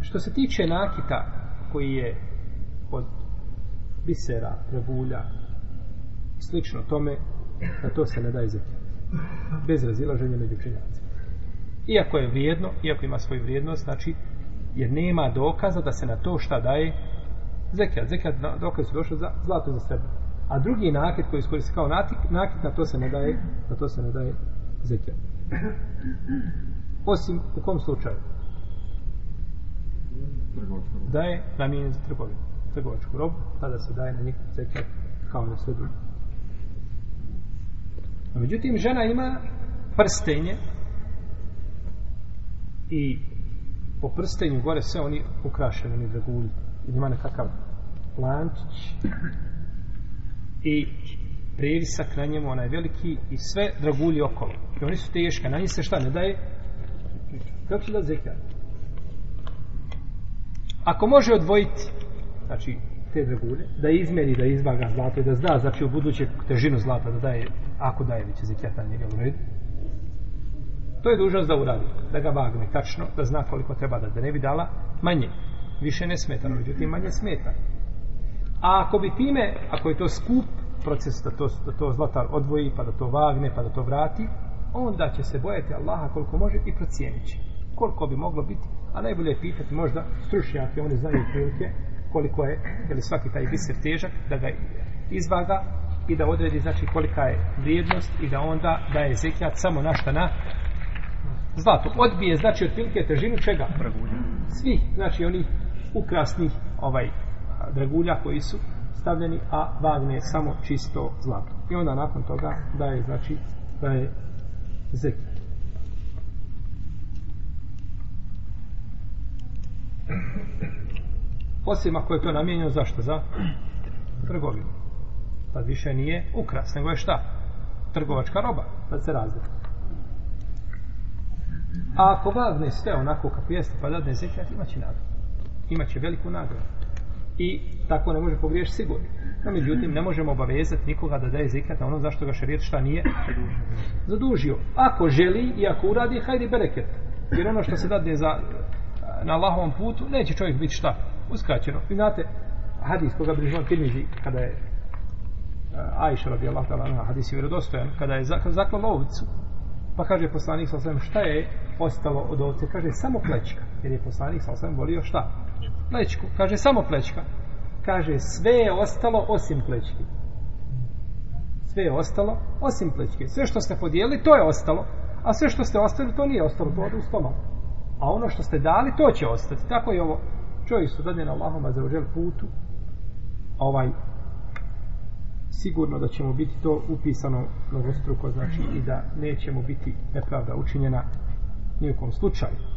Što se tiče nakita koji je od bisera, dragulja, slično tome, na to se ne daje zekat. Bez razilaženja među učenjacima. Iako je vrijedno, iako ima svoju vrijednost, znači, jer nema dokaza da se na to šta daje zekat. Zekat dokaz su došli za zlato za srebro. A drugi nakit koji iskoristi kao nakit, na to se ne daje zekat. Osim u kom slučaju? Da je namijenjen za trgovinu. Trgovačku robu, tada se daje na njih zekat kao na sve drugo. Međutim, žena ima prstenje i po prstenju gore sve oni ukrašeni, oni dragulji. Ima nekakav lančić i previsak na njemu, onaj veliki, i sve dragulji okolo. I oni su teška, na njih se šta ne daje? Kako će da zekat? Ako može odvojiti, znači, te dragulje, da izmeri, da izvaga zlato i da zna, znači, u buduće težinu zlata da daje, ako daje, već je zekat na njega u redu, to je dužnost da uradi, da ga vagne tačno, da zna koliko treba da ne bi dala manje. Više ne smeta, međutim manje smeta. A ako bi time, ako je to skup proces da to zlatar odvoji, pa da to vagne, pa da to vrati, onda će se bojati Allaha koliko može i procijenit će. Koliko bi moglo biti, a najbolje je pitati možda stručnjake, oni znaju prilike koliko je, jer svaki taj biser težak, da ga izvaga i da odredi, znači, kolika je vrijednost i da onda daje zekat samo na zlato. Odbije, znači, otprilike težinu čega? Svih, znači, onih ukrasnih dragulja koji su stavljeni, a vagne samo čisto zlato. I onda nakon toga daje, znači, daje zekat. Osim ako je to namijenjeno zašto? Za trgovinu. Tad više nije ukras, nego je šta? Trgovačka roba, tad se razlika. A ako vagne sve onako kako jeste, pa dadne zekat, imaće nagradu. Imaće veliku nagradu. I tako ne može pogriješiti sigurno. No, međutim, ne možemo obavezati nikoga da daje zekat na ono zašto ga šerijet šta nije zadužio. Ako želi i ako uradi, hajde bereket. Jer ono što se dadne na Allahovom putu, neće čovjek biti šta? Uskraćeno. Vi znate, hadis koga bližno Tirmizi, kada je Ajša radijallahu ta'ala anha, hadis je vjerodostojan, kada je zaklala ovcu, pa kaže poslanik sallallahu alejhi ve sellem, šta je ostalo od ovce? Kaže samo plećka, jer je poslanik sallallahu alejhi ve sellem volio šta? Plećku. Kaže samo plećka. Kaže sve je ostalo osim plećki. Sve je ostalo osim plećke. Sve što ste podijelili, to je ostalo, a sve što ste ostavili, to nije ostalo, to ode u stomak. A ono što ste dali, to će ostati. Tako je ovo. Čovjek su dadne na Allahom azza putu, sigurno da ćemo biti to upisano mnogostruko, znači, i da nećemo biti nepravda učinjena ni u kom slučaju.